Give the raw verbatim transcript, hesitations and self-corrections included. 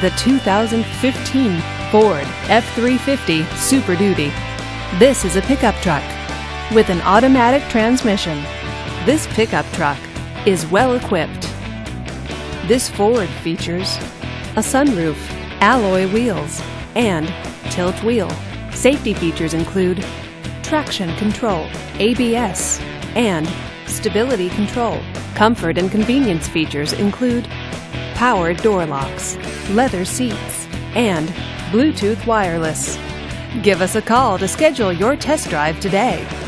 the two thousand fifteen Ford F three fifty Super Duty. This is a pickup truck with an automatic transmission. This pickup truck is well equipped. This Ford features a sunroof, alloy wheels, and tilt wheel. Safety features include traction control, A B S, and stability control. Comfort and convenience features include power door locks, leather seats, and Bluetooth wireless. Give us a call to schedule your test drive today.